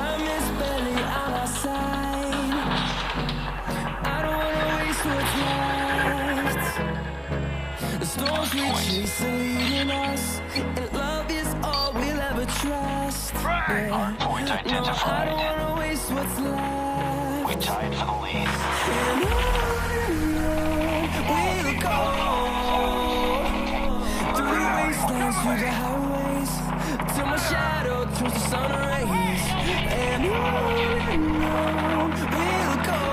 Time is barely on our side. I don't wanna waste what's left. The storms we chase are leading us, and love is all we'll ever trust. Hardpoint No, I identified. don't wanna waste what's left. We tied for the lead. And on we'll go, through the wastelands, through the highways, till my shadow turns to sun rays. And on we'll go,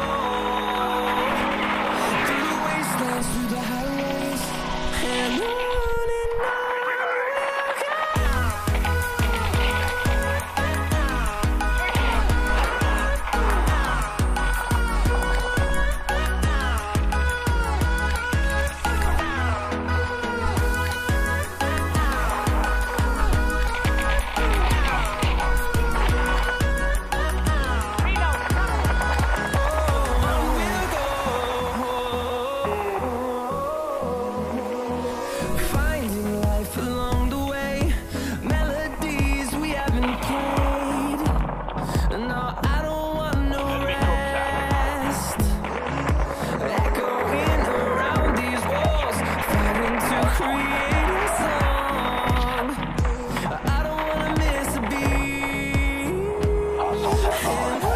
through the wastelands, through the highways, and on we'll go. Finding life along the way, melodies we haven't played. No, I don't want no rest. Echoing around these walls, fighting to create a song. I don't wanna miss a beat. Hostiles have